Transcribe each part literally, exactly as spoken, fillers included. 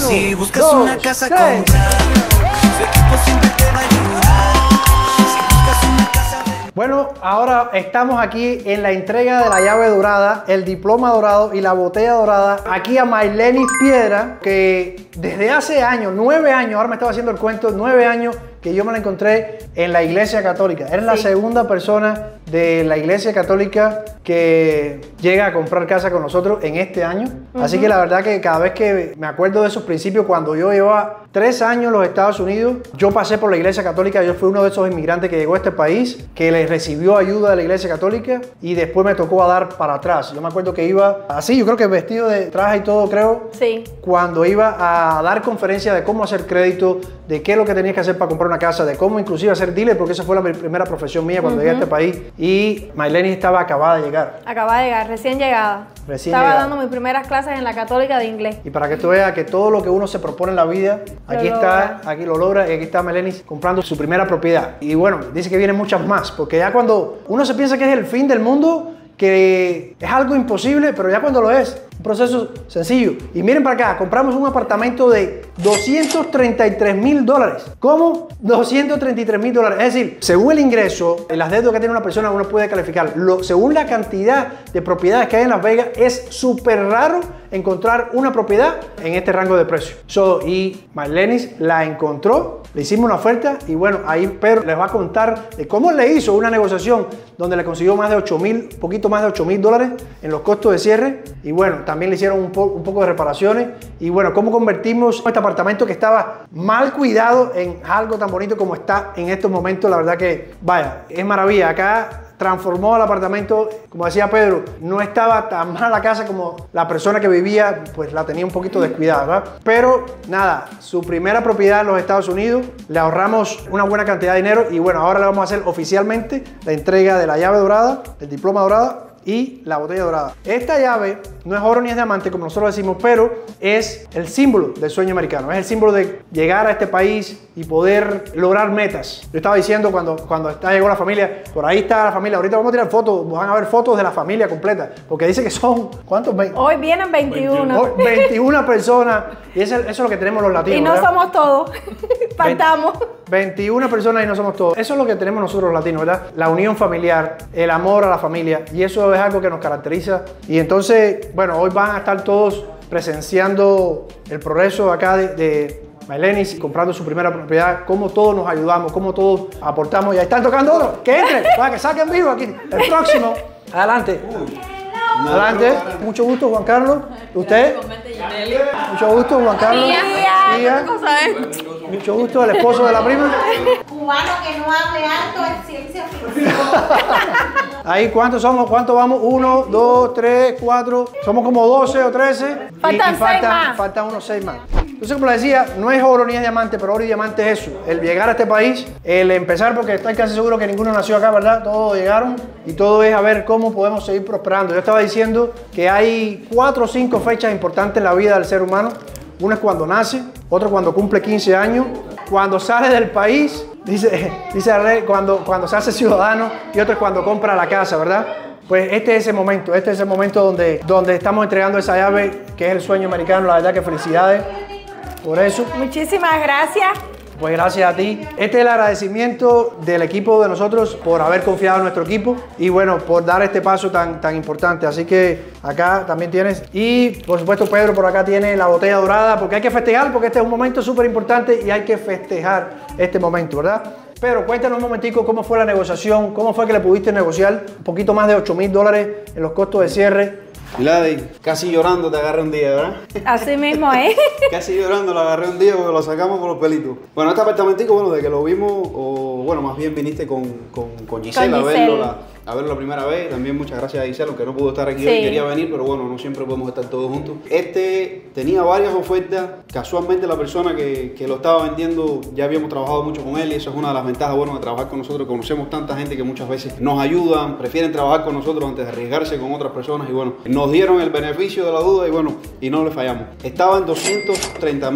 Si buscas dos, una casa tres. Comprar, su equipo siempre te va a ayudar. Si buscas una casa de... Bueno, ahora estamos aquí en la entrega de la llave dorada, el diploma dorado y la botella dorada. Aquí a Maylenis Piedra, que desde hace años, nueve años, ahora me estaba haciendo el cuento, nueve años que yo me la encontré en la Iglesia Católica. Eres sí. la segunda persona de la Iglesia Católica que llega a comprar casa con nosotros en este año. Uh-huh. Así que la verdad que cada vez que me acuerdo de esos principios, cuando yo llevaba tres años en los Estados Unidos, yo pasé por la Iglesia Católica. Yo fui uno de esos inmigrantes que llegó a este país, que les recibió ayuda de la Iglesia Católica y después me tocó a dar para atrás. Yo me acuerdo que iba así, yo creo que vestido de traje y todo, creo. Sí. Cuando iba a dar conferencias de cómo hacer crédito, de qué es lo que tenías que hacer para comprar una casa, de cómo inclusive hacer dealer, porque esa fue la primera profesión mía cuando uh-huh. llegué a este país. Y Maylenis estaba acabada de llegar. Acababa de llegar, recién llegada. Recién estaba llegada. dando mis primeras clases en la Católica de inglés. Y para que tú veas que todo lo que uno se propone en la vida, lo aquí logra. está, aquí lo logra, y aquí está Maylenis comprando su primera propiedad. Y bueno, dice que vienen muchas más, porque ya cuando uno se piensa que es el fin del mundo, que es algo imposible, pero ya cuando lo es, un proceso sencillo. Y miren para acá, compramos un apartamento de doscientos treinta y tres mil dólares. ¿Cómo? doscientos treinta y tres mil dólares. Es decir, según el ingreso, las deudas que tiene una persona, uno puede calificar. Lo, según la cantidad de propiedades que hay en Las Vegas, es súper raro encontrar una propiedad en este rango de precio. So, y Maylenis la encontró, le hicimos una oferta y bueno, ahí Pedro les va a contar de cómo le hizo una negociación donde le consiguió más de ocho mil, poquito más de ocho mil dólares en los costos de cierre. Y bueno, también le hicieron un, po un poco de reparaciones. Y bueno, cómo convertimos este apartamento que estaba mal cuidado en algo tan bonito como está en estos momentos. La verdad que, vaya, es maravilla. Acá transformó el apartamento, como decía Pedro, no estaba tan mal la casa como la persona que vivía, pues la tenía un poquito descuidada, ¿verdad? Pero nada, su primera propiedad en los Estados Unidos, le ahorramos una buena cantidad de dinero y bueno, ahora le vamos a hacer oficialmente la entrega de la llave dorada, del diploma dorada y la botella dorada. Esta llave no es oro ni es diamante, como nosotros decimos, pero es el símbolo del sueño americano. Es el símbolo de llegar a este país y poder lograr metas. Yo estaba diciendo cuando, cuando está, llegó la familia, por ahí está la familia. Ahorita vamos a tirar fotos, van a ver fotos de la familia completa, porque dice que son, ¿cuántos? Hoy vienen veintiuno. Hoy, veintiuna personas, y eso, eso es lo que tenemos los latinos. Y no, ¿verdad? Somos todos, faltamos. veintiuna personas y no somos todos. Eso es lo que tenemos nosotros los latinos, ¿verdad? La unión familiar, el amor a la familia, y eso es algo que nos caracteriza. Y entonces, bueno, hoy van a estar todos presenciando el progreso acá de, de Maylenis comprando su primera propiedad, cómo todos nos ayudamos, cómo todos aportamos. Y ahí están tocando otro. Que entren, para que saquen vivo aquí. El próximo. Adelante. Adelante. Mucho gusto, Juan Carlos. ¿Usted? Mucho gusto, Juan Carlos. Tía. Mucho gusto, el esposo de la prima. Cubano que no hable alto en ciencia ficción. Ahí, ¿cuántos somos? ¿Cuántos vamos? Uno, dos, tres, cuatro. Somos como doce o trece. Faltan y, y faltan, seis más. faltan unos seis más. Entonces, como les decía, no es oro ni es diamante, pero oro y diamante es eso. El llegar a este país, el empezar, porque estoy casi seguro que ninguno nació acá, ¿verdad? Todos llegaron y todo es a ver cómo podemos seguir prosperando. Yo estaba diciendo que hay cuatro o cinco fechas importantes en la vida del ser humano. Una es cuando nace, otro cuando cumple quince años, cuando sale del país, dice, dice la ley, cuando, cuando se hace ciudadano, y otro es cuando compra la casa, ¿verdad? Pues este es ese momento, este es el momento donde, donde estamos entregando esa llave, que es el sueño americano. La verdad que felicidades por eso. Muchísimas gracias. Pues gracias a ti. Este es el agradecimiento del equipo de nosotros por haber confiado en nuestro equipo y bueno, por dar este paso tan, tan importante. Así que acá también tienes, y por supuesto Pedro por acá tiene la botella dorada, porque hay que festejar, porque este es un momento súper importante y hay que festejar este momento, ¿verdad? Pedro, cuéntanos un momentico cómo fue la negociación, cómo fue que le pudiste negociar un poquito más de ocho mil dólares en los costos de cierre. Gladys, casi llorando te agarré un día, ¿verdad? Así mismo es. Casi llorando lo agarré un día porque lo sacamos por los pelitos. Bueno, este apartamentico, bueno, de que lo vimos, o bueno, más bien viniste con, con, con Giselle, con a Giselle. verlo la, a verlo la primera vez. También muchas gracias a Giselle, aunque no pudo estar aquí Sí. hoy, quería venir, pero bueno, no siempre podemos estar todos juntos. Este tenía varias ofertas. Casualmente la persona que, que lo estaba vendiendo, ya habíamos trabajado mucho con él y eso es una de las ventajas, bueno, de trabajar con nosotros. Conocemos tanta gente que muchas veces nos ayudan, prefieren trabajar con nosotros antes de arriesgarse con otras personas y bueno, nos dieron el beneficio de la duda y bueno, y no le fallamos. Estaba en doscientos treinta mil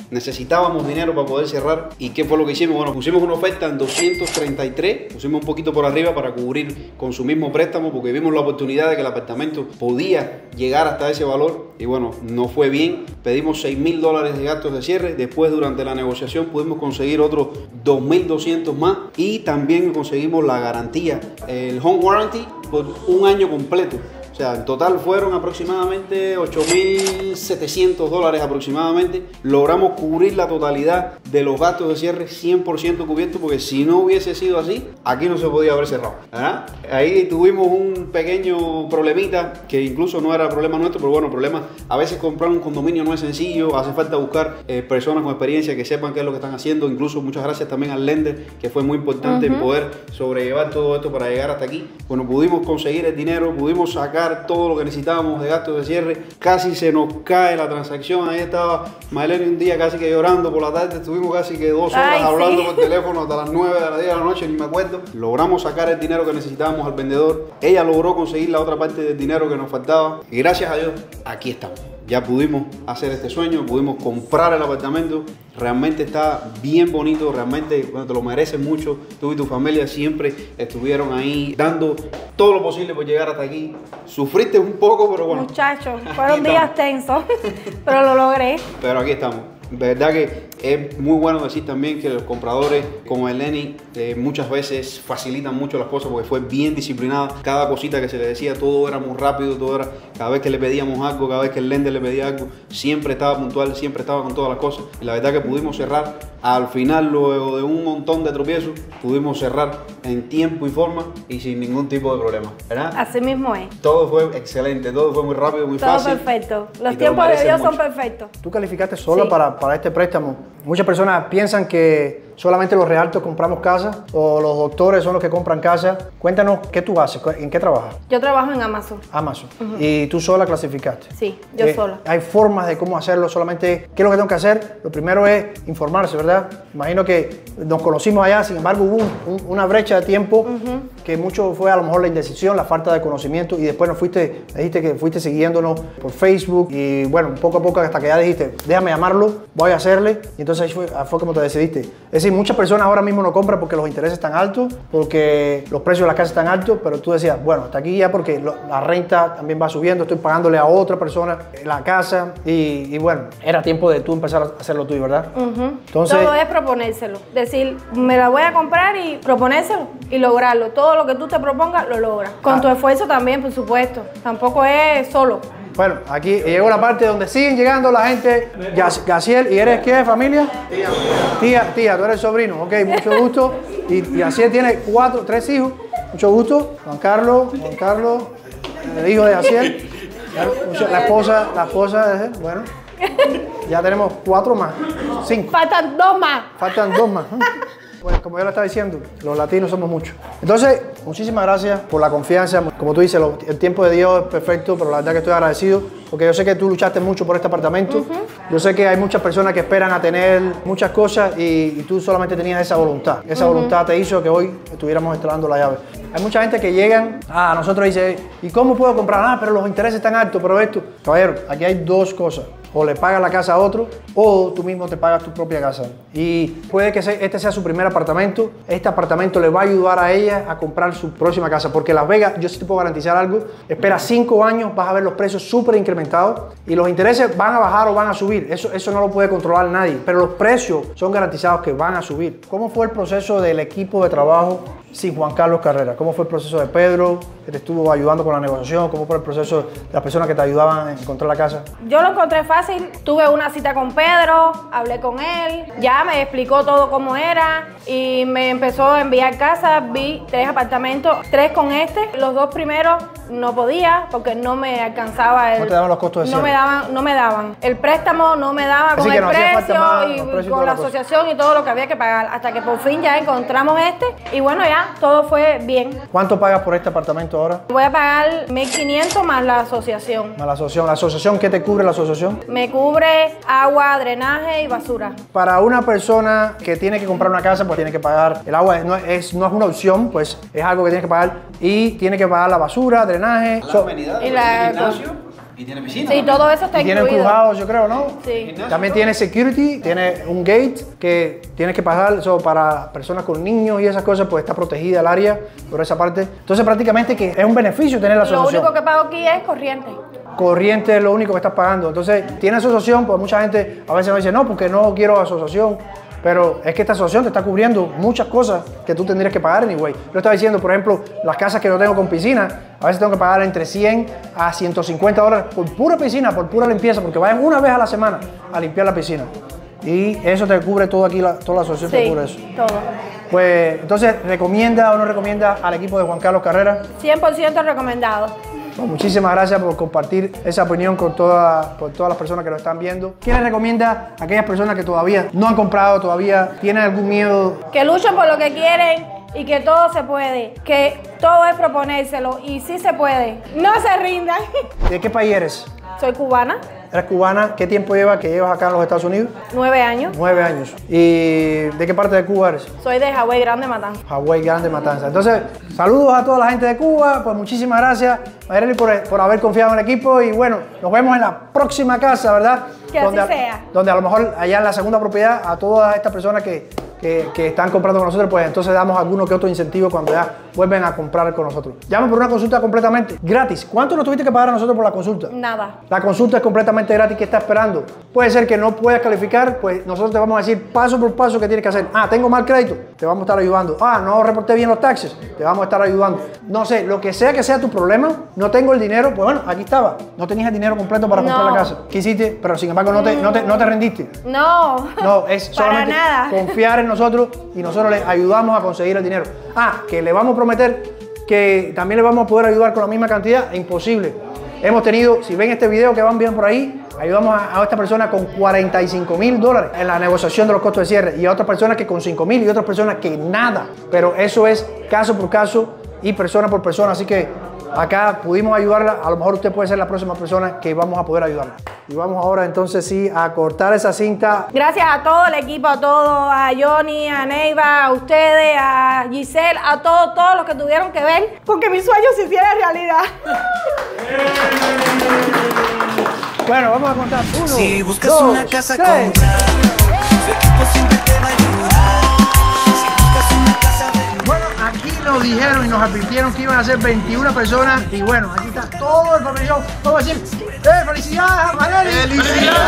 necesitábamos dinero para poder cerrar. ¿Y qué fue lo que hicimos? Bueno, pusimos una oferta en doscientos treinta y tres, pusimos un poquito por arriba para cubrir con su mismo préstamo, porque vimos la oportunidad de que el apartamento podía llegar hasta ese valor. Y bueno, no fue bien, pedimos seis mil dólares de gastos de cierre. Después, durante la negociación, pudimos conseguir otros dos mil doscientos más, y también conseguimos la garantía, el home warranty, por un año completo. O sea, en total fueron aproximadamente ocho mil setecientos dólares aproximadamente. Logramos cubrir la totalidad de los gastos de cierre cien por ciento cubiertos, porque si no hubiese sido así, aquí no se podía haber cerrado, ¿verdad? Ahí tuvimos un pequeño problemita, que incluso no era problema nuestro, pero bueno, problema. A veces comprar un condominio no es sencillo, hace falta buscar eh, personas con experiencia que sepan qué es lo que están haciendo. Incluso muchas gracias también al lender, que fue muy importante uh-huh. en poder sobrellevar todo esto para llegar hasta aquí. Bueno, pudimos conseguir el dinero, pudimos sacar todo lo que necesitábamos de gastos de cierre. Casi se nos cae la transacción. Ahí estaba Maylene un día casi que llorando por la tarde. Estuvimos casi que dos horas Ay, hablando sí. por teléfono hasta las nueve de la diez de la noche, ni me acuerdo. Logramos sacar el dinero que necesitábamos al vendedor. Ella logró conseguir la otra parte del dinero que nos faltaba. Y gracias a Dios, aquí estamos. Ya pudimos hacer este sueño, pudimos comprar el apartamento. Realmente está bien bonito, realmente bueno, te lo mereces mucho. Tú y tu familia siempre estuvieron ahí dando todo lo posible por llegar hasta aquí. Sufriste un poco, pero bueno. Muchachos, fueron días tensos, pero lo logré. Pero aquí estamos. Verdad que es muy bueno decir también que los compradores como Eleni eh, muchas veces facilitan mucho las cosas, porque fue bien disciplinada. Cada cosita que se le decía, todo era muy rápido, todo era, cada vez que le pedíamos algo, cada vez que el lender le pedía algo, siempre estaba puntual, siempre estaba con todas las cosas. Y la verdad que pudimos cerrar al final, luego de un montón de tropiezos, pudimos cerrar en tiempo y forma y sin ningún tipo de problema, ¿verdad? Así mismo es. Todo fue excelente, todo fue muy rápido, muy todo fácil. Todo perfecto. Los tiempos de Dios mucho. son perfectos. Tú calificaste sola sí. para, para este préstamo. Muchas personas piensan que solamente los realtors compramos casas o los doctores son los que compran casas. Cuéntanos qué tú haces, en qué trabajas. Yo trabajo en Amazon. Amazon. Uh-huh. ¿Y tú sola clasificaste? Sí, yo eh, sola. Hay formas de cómo hacerlo, solamente qué es lo que tengo que hacer. Lo primero es informarse, ¿verdad? Imagino que nos conocimos allá, sin embargo hubo un, un, una brecha de tiempo uh-huh. que mucho fue a lo mejor la indecisión, la falta de conocimiento, y después nos fuiste, me dijiste que fuiste siguiéndonos por Facebook y bueno, poco a poco hasta que ya dijiste, déjame llamarlo, voy a hacerle, y entonces ahí fue, fue como te decidiste. Es decir, muchas personas ahora mismo no compran porque los intereses están altos, porque los precios de las casas están altos, pero tú decías, bueno, hasta aquí ya porque lo, la renta también va subiendo, estoy pagándole a otra persona la casa y, y bueno, era tiempo de tú empezar a hacer lo tuyo, ¿verdad? Uh-huh. Entonces, todo es proponérselo, decir, me la voy a comprar y proponérselo y lograrlo. Todo lo que tú te propongas, lo logras. Con ah. tu esfuerzo también, por supuesto. Tampoco es solo. Bueno, aquí llegó la parte donde siguen llegando la gente. Gaciel, ¿y eres qué, familia? Tía. Tía, tía, tú eres sobrino, ok, mucho gusto. Y Gaciel tiene cuatro, tres hijos, mucho gusto. Juan Carlos, Juan Carlos, el hijo de Gaciel. La esposa, la esposa de él, bueno. Ya tenemos cuatro más, cinco. Faltan dos más. Faltan dos más. Bueno, como yo lo estaba diciendo, los latinos somos muchos. Entonces, muchísimas gracias por la confianza. Como tú dices, el tiempo de Dios es perfecto, pero la verdad que estoy agradecido porque yo sé que tú luchaste mucho por este apartamento. Uh-huh. Yo sé que hay muchas personas que esperan a tener muchas cosas y, y tú solamente tenías esa voluntad. Esa uh-huh. voluntad te hizo que hoy estuviéramos instalando la llave. Hay mucha gente que llegan a nosotros y dice, ¿y cómo puedo comprar? Ah, pero los intereses están altos, pero esto. Caballero, aquí hay dos cosas. O le pagas la casa a otro, o tú mismo te pagas tu propia casa. Y puede que este sea su primer apartamento. Este apartamento le va a ayudar a ella a comprar su próxima casa. Porque Las Vegas, yo sí te puedo garantizar algo, espera cinco años, vas a ver los precios súper incrementados y los intereses van a bajar o van a subir. Eso, eso no lo puede controlar nadie, pero los precios son garantizados que van a subir. ¿Cómo fue el proceso del equipo de trabajo sin Juan Carlos Carrera? ¿Cómo fue el proceso de Pedro, que te estuvo ayudando con la negociación? ¿Cómo fue el proceso de las personas que te ayudaban a encontrar la casa? Yo lo encontré fácil. Tuve una cita con Pedro, hablé con él, ya me explicó todo cómo era y me empezó a enviar casas. Vi tres apartamentos, tres con este. Los dos primeros no podía porque no me alcanzaba el... ¿No te daban los costos de no cierre? me daban, no me daban. El préstamo no me daba con el precio y, y con la asociación y todo lo que había que pagar. Hasta que por fin ya encontramos este y bueno, ya todo fue bien. ¿Cuánto pagas por este apartamento ahora? Voy a pagar mil quinientos más la asociación. Más la asociación. ¿La asociación qué te cubre la asociación? Me cubre agua, drenaje y basura. Para una persona que tiene que comprar una casa, pues tiene que pagar el agua. No es, no es una opción, pues es algo que tiene que pagar y tiene que pagar la basura, drenaje. ¿La amenidad? Y la, gimnasio? Y tiene piscina. Sí, también. todo eso está Y tiene incluido. cruzados, yo creo, ¿no? Sí. También tiene security, tiene un gate que tienes que pasar eso para personas con niños y esas cosas, pues está protegida el área por esa parte. Entonces prácticamente que es un beneficio tener la Lo asociación. único que pago aquí es corriente. Corriente es lo único que estás pagando. Entonces, tiene asociación, pues mucha gente a veces me dice, no, porque no quiero asociación. Pero es que esta asociación te está cubriendo muchas cosas que tú tendrías que pagar anyway. Yo estaba diciendo, por ejemplo, las casas que no tengo con piscina, a veces tengo que pagar entre cien a ciento cincuenta dólares por pura piscina, por pura limpieza, porque vayan una vez a la semana a limpiar la piscina. Y eso te cubre todo aquí, la, toda la asociación te Sí, cubre eso. todo. Pues, entonces, ¿recomienda o no recomienda al equipo de Juan Carlos Carrera? cien por ciento recomendado. Pues muchísimas gracias por compartir esa opinión con toda, por todas las personas que lo están viendo. ¿Qué les recomienda a aquellas personas que todavía no han comprado, todavía tienen algún miedo? Que luchen por lo que quieren y que todo se puede. Que todo es proponérselo y sí se puede. No se rindan. ¿De qué país eres? Soy cubana, ¿Eres cubana? ¿Qué tiempo llevas que llevas acá en los Estados Unidos? nueve años. Nueve años. ¿Y de qué parte de Cuba eres? Soy de Hawái Grande Matanza. Hawái Grande Matanza. Entonces, saludos a toda la gente de Cuba. Pues muchísimas gracias, Mayreli, por, por haber confiado en el equipo. Y bueno, nos vemos en la próxima casa, ¿verdad? Que donde, así sea. Donde a lo mejor allá en la segunda propiedad, a todas estas personas que, que, que están comprando con nosotros, pues entonces damos alguno que otro incentivo cuando ya vuelven a comprar con nosotros. Llama por una consulta completamente gratis. ¿Cuánto nos tuviste que pagar a nosotros por la consulta? Nada. La consulta es completamente gratis. ¿Qué estás esperando? Puede ser que no puedas calificar, pues nosotros te vamos a decir paso por paso qué tienes que hacer. Ah, tengo mal crédito, te vamos a estar ayudando. Ah, no reporté bien los taxes, te vamos a estar ayudando. No sé, lo que sea que sea tu problema, no tengo el dinero, pues bueno, aquí estaba. No tenías el dinero completo para comprar No. la casa. ¿Qué hiciste? Pero sin embargo no te, no te, no te rendiste. No. No, es Para solamente nada. confiar en nosotros y nosotros les ayudamos a conseguir el dinero. Ah, que le vamos a prometer que también le vamos a poder ayudar con la misma cantidad, imposible. Hemos tenido, si ven este video que van bien por ahí, ayudamos a, a esta persona con cuarenta y cinco mil dólares en la negociación de los costos de cierre y a otras personas que con cinco mil y otras personas que nada. Pero eso es caso por caso y persona por persona. Así que acá pudimos ayudarla. A lo mejor usted puede ser la próxima persona que vamos a poder ayudarla. Y vamos ahora entonces sí a cortar esa cinta. Gracias a todo el equipo, a todos, a Johnny, a Neiva, a ustedes, a Giselle, a todos, todos los que tuvieron que ver con que mi sueño se hiciera realidad. Bueno, vamos a contar. Uno, Si buscas dos, una casa tres. comprar, su equipo siempre te va a ayudar. Si buscas una casa vender. Bueno, aquí nos dijeron y nos advirtieron que iban a ser veintiuna personas y bueno, aquí está todo el pabellón. Vamos a decir, ¡eh, felicidades, Mayreli!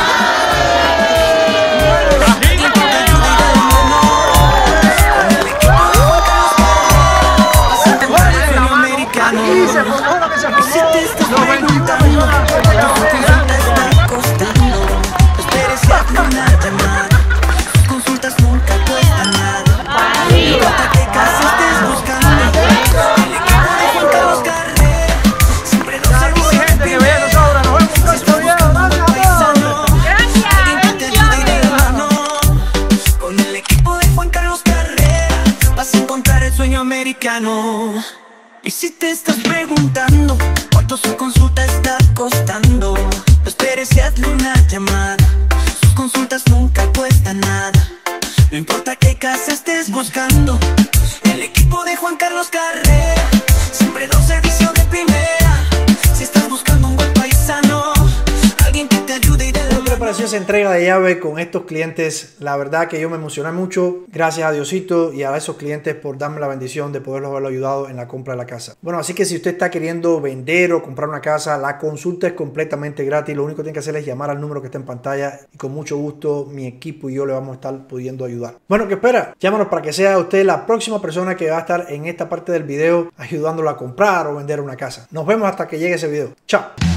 Aquí se formó lo que se formó. Los veintiuna personas que llegaron. Está costando. Esperes y hazle una llamada. Sus consultas nunca cuestan nada. No importa qué casa estés buscando. El equipo de Juan Carlos Carrera. Siempre los Saludos, servicios gente que ve nosotros. Nos vemos en un próximo video. Gracias a todos. Alguien que te ayude y de la mano. Con el equipo de Juan Carlos Carrera vas a encontrar el sueño americano. Y si te estás preguntando cuánto su consulta está costando, no esperes y hazle una llamada. Sus consultas nunca cuestan nada. No importa qué casa estés buscando, el equipo de Juan Carlos Carrera siempre da un servicio de primera. Si estás buscando un buen paisano, alguien que te ayude y de la ¿Qué te pareció esa entrega de llave con estos clientes? La verdad que yo me emocioné mucho. Gracias a Diosito y a esos clientes por darme la bendición de poderlos haberlo ayudado en la compra de la casa. Bueno, así que si usted está queriendo vender o comprar una casa, la consulta es completamente gratis. Lo único que tiene que hacer es llamar al número que está en pantalla y con mucho gusto mi equipo y yo le vamos a estar pudiendo ayudar. Bueno, ¿qué espera? Llámanos para que sea usted la próxima persona que va a estar en esta parte del video ayudándolo a comprar o vender una casa. Nos vemos hasta que llegue ese video. Chao.